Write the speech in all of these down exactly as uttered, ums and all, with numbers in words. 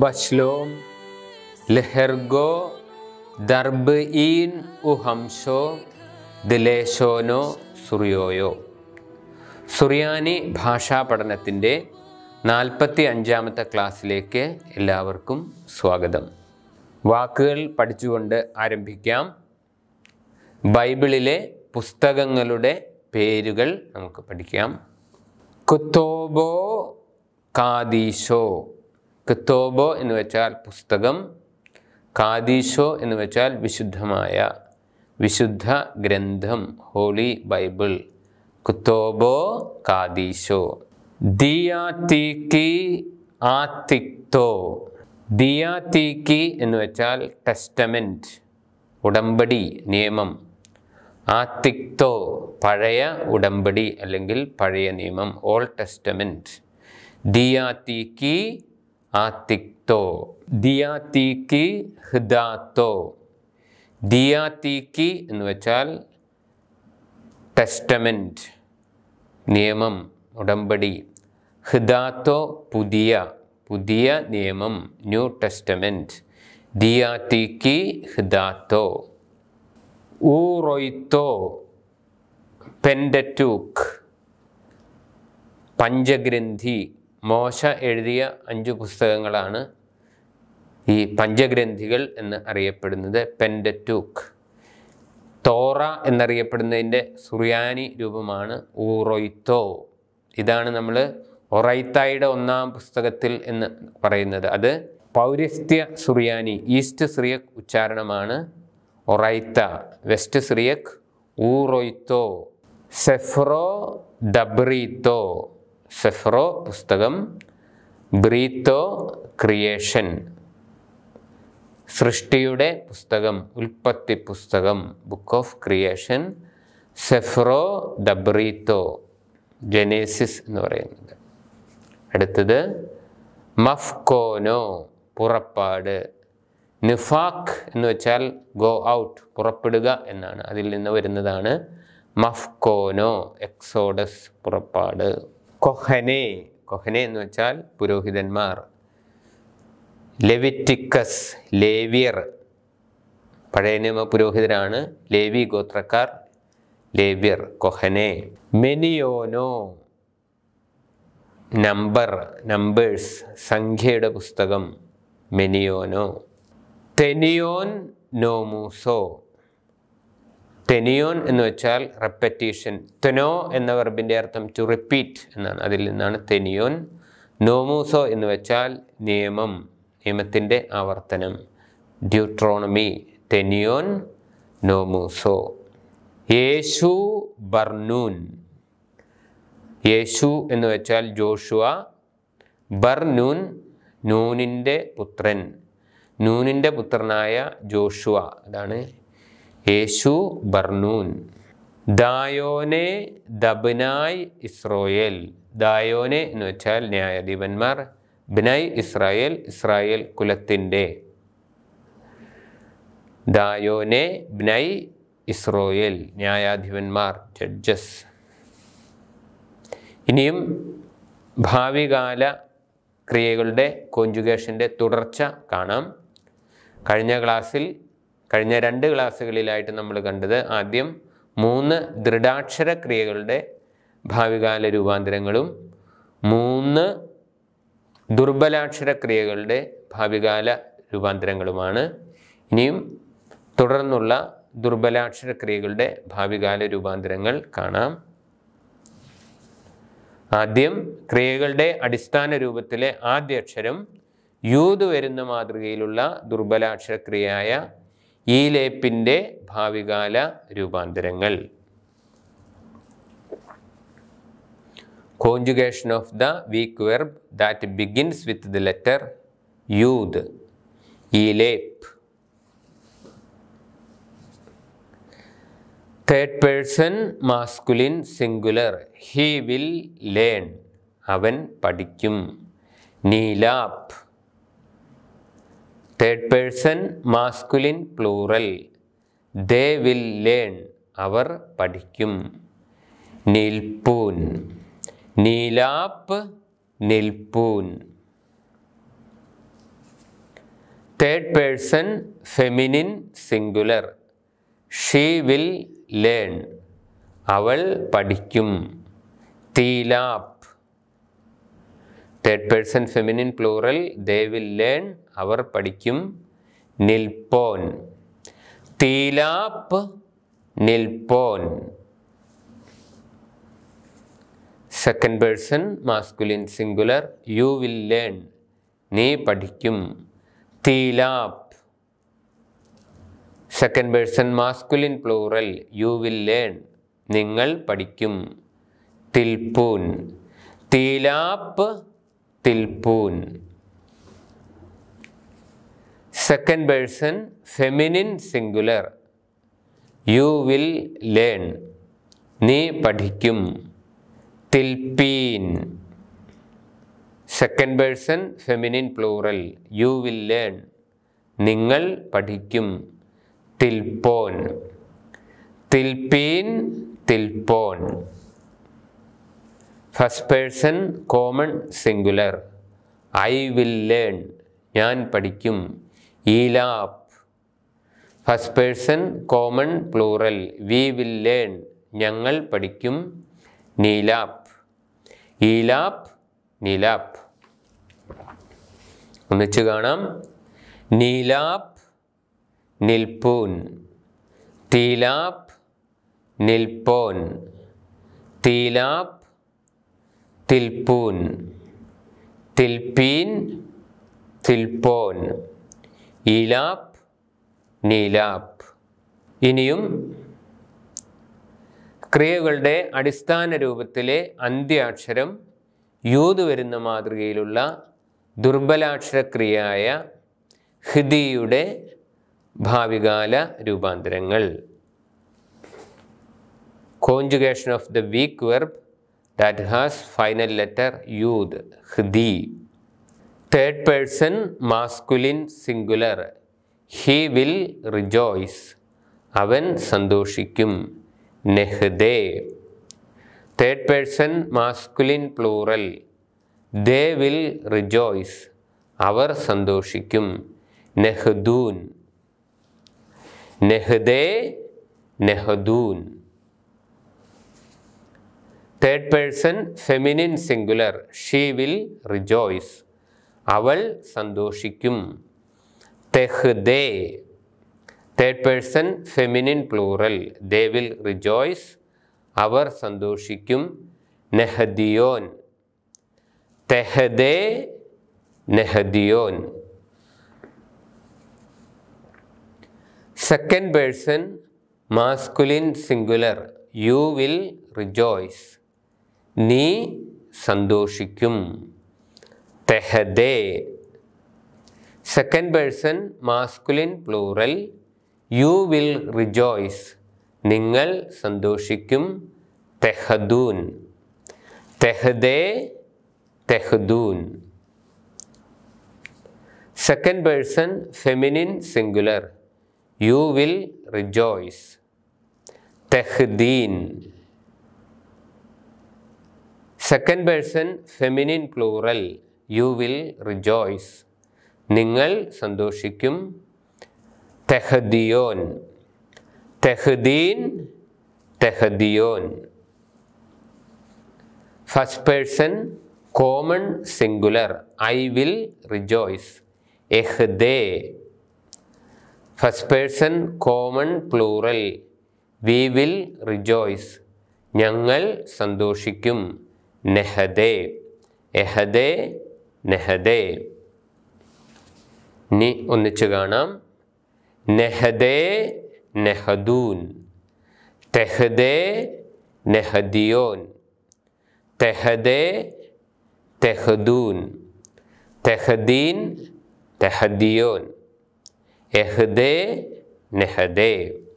ufashlom lehergo darb in uhamsho ദിലേശോനോ സുറിയോയോ. സുറിയാനി ഭാഷാ പഠനത്തിൻ്റെ നാൽപ്പത്തി അഞ്ചാമത്തെ ക്ലാസ്സിലേക്ക് എല്ലാവർക്കും സ്വാഗതം. വാക്കുകൾ പഠിച്ചുകൊണ്ട് ആരംഭിക്കാം. ബൈബിളിലെ പുസ്തകങ്ങളുടെ പേരുകൾ നമുക്ക് പഠിക്കാം. കുത്തോബോ കാദീശോ. കുത്തോബോ എന്ന് വെച്ചാൽ പുസ്തകം, കാദീശോ എന്ന് വെച്ചാൽ വിശുദ്ധമായ, വിശുദ്ധ ഗ്രന്ഥം, ഹോളി ബൈബിൾ. കുത്തോബോ കാദീശോ. ദിയാതീക്കി ആത്തിക്തോ. ദിയാതീക്കി എന്ന് വെച്ചാൽ ടെസ്റ്റമെൻറ്റ്, ഉടമ്പടി, നിയമം. ആത്തിക്തോ പഴയ ഉടമ്പടി അല്ലെങ്കിൽ പഴയ നിയമം, ഓൾഡ് ടെസ്റ്റമെൻറ്റ്. ദിയാതീക്കി ആത്തിക്തോ. ദിയാതീക്കി ഹിദാത്തോ. ദിയാതീക്കി എന്ന് വെച്ചാൽ ടെസ്റ്റമെൻറ്റ്, നിയമം, ഉടമ്പടി. ഹിദാത്തോ പുതിയ, പുതിയ നിയമം, ന്യൂ ടെസ്റ്റമെൻറ്റ്. ദിയാതീക്കി ഹിദാത്തോ. ഊറൊയ്ത്തോ പെൻഡറ്റൂക്ക്, പഞ്ചഗ്രന്ഥി. മോശ എഴുതിയ അഞ്ച് പുസ്തകങ്ങളാണ് ഈ പഞ്ചഗ്രന്ഥികൾ എന്ന് അറിയപ്പെടുന്നത്. പെൻഡറ്റൂക്ക്. തോറ എന്നറിയപ്പെടുന്നതിൻ്റെ സുറിയാനി രൂപമാണ് ഊറൊയ്ത്തോ. ഇതാണ് നമ്മൾ ഒറൈത്തായുടെ ഒന്നാം പുസ്തകത്തിൽ എന്ന് പറയുന്നത്. അത് പൗരസ്ത്യ സുറിയാനി, ഈസ്റ്റ് സിറിയക് ഉച്ചാരണമാണ് ഒറൈത്ത. വെസ്റ്റ് സിറിയക് ഊറൊയ്ത്തോ. സെഫ്രോ ദബ്രീത്തോ. സെഫ്രോ പുസ്തകം, ബ്രീത്തോ ക്രിയേഷൻ, സൃഷ്ടിയുടെ പുസ്തകം, ഉൽപ്പത്തി പുസ്തകം, ബുക്ക് ഓഫ് ക്രിയേഷൻ. സെഫ്രോ ദബ്രീത്തോ, ജനേസിസ് എന്ന് പറയുന്നത്. അടുത്തത് മഫ്കോനോ, പുറപ്പാട്. നിഫാഖ് എന്ന് വെച്ചാൽ ഗോ ഔട്ട്, പുറപ്പെടുക എന്നാണ്. അതിൽ നിന്ന് വരുന്നതാണ് മഫ്കോനോ, എക്സോഡസ്, പുറപ്പാട്. കൊഹനെ. കൊഹനെ എന്ന് വെച്ചാൽ പുരോഹിതന്മാർ. ലെവിറ്റിക്കസ്, ലേവിയർ, പഴയ നിയമ പുരോഹിതരാണ് ലേവി ഗോത്രക്കാർ, ലേവ്യർ, കൊഹനെ. മെനിയോനോ, നമ്പർ, നമ്പേഴ്സ്, സംഖ്യയുടെ പുസ്തകം, മെനിയോനോ. തെനിയോൻ നോമൂസോ. തെനിയോൻ എന്ന് വെച്ചാൽ റെപ്പറ്റീഷൻ. തെനോ എന്ന വെർബിൻ്റെ അർത്ഥം ടു റിപ്പീറ്റ് എന്നാണ്. അതിൽ നിന്നാണ് തെനിയോൻ. നോമൂസോ എന്ന് വെച്ചാൽ നിയമം, നിയമത്തിൻ്റെ ആവർത്തനം. ഡ്യൂട്രോണമി. തെനിയോൻ നോമൂസോ. യേശു ബർനൂൻ. യേശു എന്ന് വെച്ചാൽ ജോഷുവ. ബർനൂൻ നൂനിൻ്റെ പുത്രൻ, നൂനിൻ്റെ പുത്രനായ ജോഷുവ, അതാണ് യേശു ബർനൂൻ. ദായോനെ ദബ്നായ് ഇസ്രോയേൽ. ദായോനെ എന്ന് വെച്ചാൽ ന്യായാധിപന്മാർ. ബിനായ് ഇസ്രായേൽ, ഇസ്രായേൽ കുലത്തിൻ്റെ. ദായോനെ ബിനായ് ഇസ്രോയേൽ, ന്യായാധിപന്മാർ, ജഡ്ജസ്. ഇനിയും ഭാവികാല ക്രിയകളുടെ കോഞ്ചുഗേഷൻ്റെ തുടർച്ച കാണാം. കഴിഞ്ഞ ക്ലാസ്സിൽ, കഴിഞ്ഞ രണ്ട് ക്ലാസ്സുകളിലായിട്ട് നമ്മൾ കണ്ടത് ആദ്യം മൂന്ന് ദൃഢാക്ഷര ക്രിയകളുടെ ഭാവികാല രൂപാന്തരങ്ങളും മൂന്ന് ദുർബലാക്ഷര ക്രിയകളുടെ ഭാവികാല രൂപാന്തരങ്ങളുമാണ്. ഇനിയും തുടർന്നുള്ള ദുർബലാക്ഷര ക്രിയകളുടെ ഭാവികാല രൂപാന്തരങ്ങൾ കാണാം. ആദ്യം ക്രിയകളുടെ അടിസ്ഥാന രൂപത്തിലെ ആദ്യ അക്ഷരം യൂത് വരുന്ന മാതൃകയിലുള്ള ദുർബലാക്ഷര ക്രിയയായ ഈലേപ്പിൻ്റെ ഭാവികാല രൂപാന്തരങ്ങൾ. Conjugation of the weak verb that begins with the letter Yud. Elep. Third person masculine singular. He will learn. Avan padikkum. Neelap. Third person masculine plural. They will learn. Avar padikkum. Nilpoon. നീലാപ്പ്, നിൽപ്പൂൻ. Third person feminine singular. She will learn. അവൾ പഠിക്കും. തീലാപ്പ്. Third person feminine plural. They will learn. അവർ പഠിക്കും. നിൽപ്പോൻ. തീലാപ്പ് നിൽപ്പോൻ. Second person masculine singular. You will learn. നീ പഠിക്കും. തീലാപ്പ്. Second person masculine plural. You will learn. നിങ്ങൾ പഠിക്കും. തിൽപ്പൂൻ. തീലാപ്പ് തിൽപ്പൂൻ. Second person feminine singular. You will learn. നീ പഠിക്കും. തിൽപ്പീൻ. Second person feminine plural. You will learn. നിങ്ങൾ പഠിക്കും. തിൽപ്പോൻ. തിൽപ്പീൻ തിൽപ്പോൻ. First person common singular. I will learn. ഞാൻ പഠിക്കും. ഈലാപ്പ്. First person common plural. We will learn. ഞങ്ങൾ പഠിക്കും. നീലാപ്പ്. ഈലാപ്പ് നീലാപ്പ്. ഒന്നിച്ച് കാണാം. നീലാപ്പ് നിൽപ്പൂൻ. തീലാപ്പ് നിൽപ്പോൻ. തീലാപ്പ് തിൽപ്പൂൻ. തിൽപ്പീൻ തിൽപ്പോൻ. ഈലാപ്പ് നീലാപ്പ്. ഇനിയും ക്രിയകളുടെ അടിസ്ഥാന രൂപത്തിലെ അന്ത്യാക്ഷരം യൂത് വരുന്ന മാതൃകയിലുള്ള ദുർബലാക്ഷരക്രിയയായ ഹിദിയുടെ ഭാവികാല രൂപാന്തരങ്ങൾ. Conjugation of the weak verb that has final letter yud. Hdi. Third person masculine singular. He will rejoice. അവൻ സന്തോഷിക്കും. നെഹ്ദേ. Third person masculine plural. They will rejoice. അവർ സന്തോഷിക്കും. നെഹ്ദൂൻ. നെഹ്ദേ നെഹ്ദൂൻ. Third person feminine singular. She will rejoice. അവൾ സന്തോഷിക്കും. തെഹ്ദേ. Third person feminine plural. They will rejoice. അവർ സന്തോഷിക്കും. നെഹദിയോൻ. തെഹ്ദേ നെഹദിയോൻ. Second person masculine singular. You will rejoice. നീ സന്തോഷിക്കും. തെഹദേ. Second person masculine plural. You will rejoice. നിങ്ങൾ സന്തോഷിക്കും. തെഹദൂൻ. തെഹദേ തെഹദൂൻ. Second person feminine singular. You will rejoice. തെഹ്ദീൻ. Second person feminine plural. You will rejoice. നിങ്ങൾ സന്തോഷിക്കും. തെഹദിയോൻ. തെഹദീൻ തെഹദിയോൻ. First person common singular. I will rejoice. എഹ്ദേ. First person common plural. We will rejoice. ഞങ്ങൾ സന്തോഷിക്കും. നെഹദേ. എഹദേ നെഹദേ. ഇനി ഒന്നിച്ച് കാണാം. നെഹദേ നെഹദൂൻ. തെഹദേ നെഹദിയോൻ. തെഹദേ തെഹദൂൻ. തെഹദീൻ തെഹദിയോൻ. എഹ്ദേ നെഹദേ.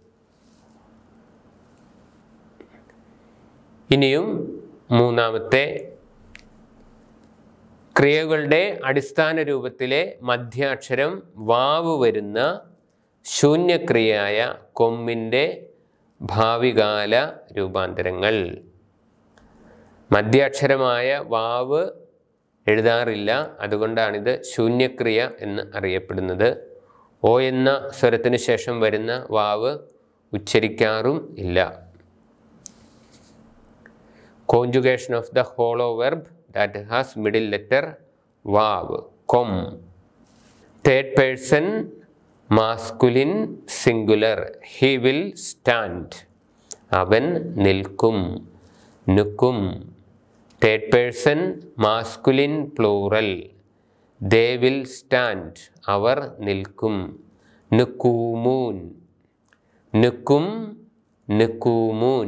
ഇനിയും മൂന്നാമത്തെ ക്രിയകളുടെ അടിസ്ഥാന രൂപത്തിലെ മധ്യാക്ഷരം വാവ് വരുന്ന ശൂന്യക്രിയയായ കൊമ്മിൻ്റെ ഭാവികാല രൂപാന്തരങ്ങൾ. മധ്യാക്ഷരമായ വാവ് എഴുതാറില്ല, അതുകൊണ്ടാണിത് ശൂന്യക്രിയ എന്ന് അറിയപ്പെടുന്നത്. ഓ എന്ന സ്വരത്തിന് ശേഷം വരുന്ന വാവ് ഉച്ചരിക്കാറും ഇല്ല. Conjugation of the hollow verb that has middle letter wow, കൊം. Third person masculine singular. He will stand. അവൻ നിൽക്കും, നിൽക്കും. Third person masculine plural. They will stand. അവർ നിൽക്കും, നിൽക്കുമൂൻ, നിൽക്കും, നിൽക്കുമൂൻ.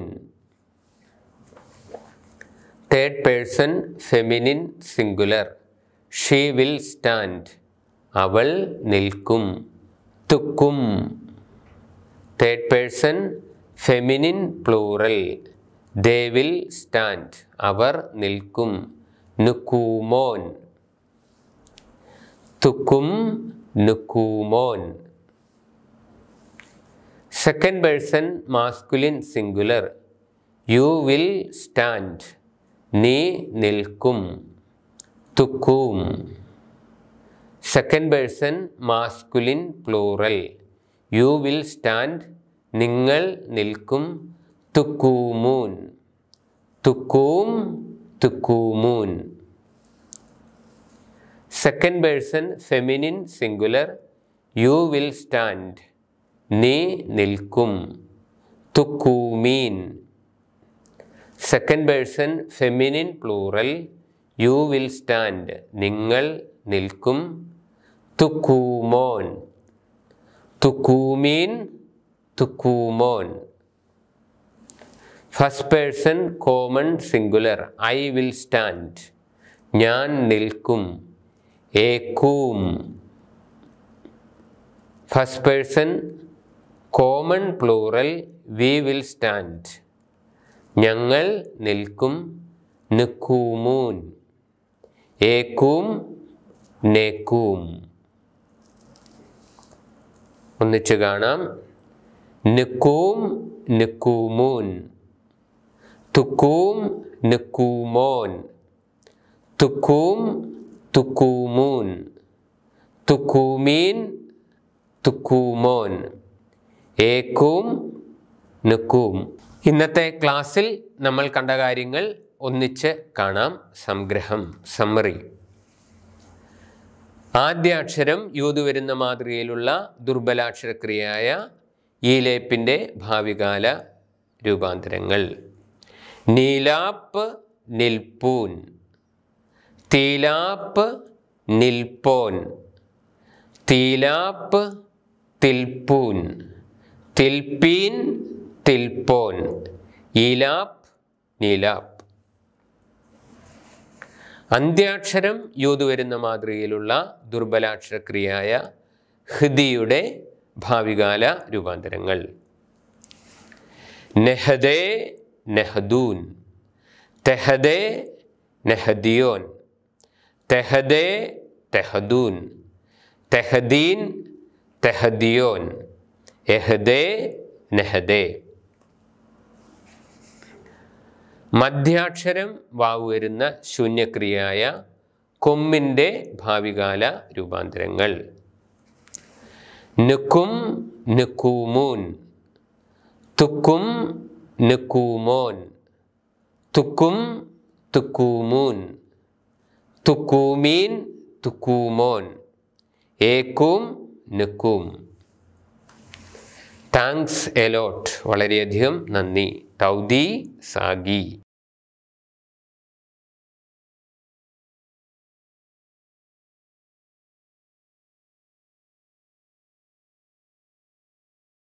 Third person feminine singular. She will stand. അവൾ നിൽക്കും, തുക്കും. Third person feminine plural. They will stand. അവർ നിൽക്കും, നിൽക്കുമോൻ, തുക്കും, നിൽക്കുമോൻ. Second person masculine singular. You will stand. നീ നിൽക്കും, തുക്കും. Second person masculine plural. You will stand. നിങ്ങൾ നിൽക്കും, തുക്കുമൂൻ, തുക്കും, തുക്കുമൂൻ. Second person feminine singular. You will stand. നീ നിൽക്കും, തുക്കുമീൻ. Second person feminine plural. You will stand. നിങ്ങൾ നിൽക്കും, തുക്കുമോൻ, തുക്കുമീൻ, തുക്കുമോൻ. First person common singular. I will stand. ഞാൻ നിൽക്കും, ഏക്കും. First person common plural. We will stand. ഞങ്ങൾ നിൽക്കും, നിൽക്കുമൂൻ, ഏക്കും, നേക്കും. ഒന്നിച്ച് കാണാം. നിൽക്കും, നിൽക്കുമൂൻ, തുക്കും, നിൽക്കുമോൻ, തുക്കും, തുക്കുമൂൻ, തുക്കുമീൻ, തുക്കുമോൻ, ഏക്കും, നിൽക്കും. ഇന്നത്തെ ക്ലാസ്സിൽ നമ്മൾ കണ്ട കാര്യങ്ങൾ ഒന്നിച്ച് കാണാം. സംഗ്രഹം, സമ്മറി. ആദ്യാക്ഷരം യൂത് വരുന്ന മാതൃകയിലുള്ള ദുർബലാക്ഷരക്രിയയായ ഈലേപ്പിൻ്റെ ഭാവികാല രൂപാന്തരങ്ങൾ. നീലാപ്പ്, നിൽപ്പൂൻ. തീലാപ്പ്, നിൽപ്പോൻ. തീലാപ്പ്, തിൽപ്പൂൻ. തിൽപ്പീൻ, തിൽപ്പോൻ. ഈലാപ്പ്, നീലാപ്പ്. അന്ത്യാക്ഷരം യൂത് വരുന്ന മാതൃകയിലുള്ള ദുർബലാക്ഷരക്രിയയായ ഹൃദിയുടെ ഭാവികാല രൂപാന്തരങ്ങൾ. നെഹദേ, നെഹദൂൻ. തെഹദേ, നെഹദിയോൻ. തെഹദേ, തെഹദൂൻ. തെഹദീൻ, തെഹദിയോൻ. എഹദേ, നെഹദേ. മധ്യാക്ഷരം വാവ് വരുന്ന ശൂന്യക്രിയയായ കൊമ്മിൻ്റെ ഭാവികാല രൂപാന്തരങ്ങൾ. നിക്കും, നിക്കുമൂൻ. തുക്കും, നിക്കുമോൻ. തുക്കും, തുക്കുമൂൻ. തുക്കുമീൻ, തുക്കുമോൻ. ഏക്കും, നിക്കും. Thanks a lot. വളരെയധികം നന്ദി. തൗദി സാഗി.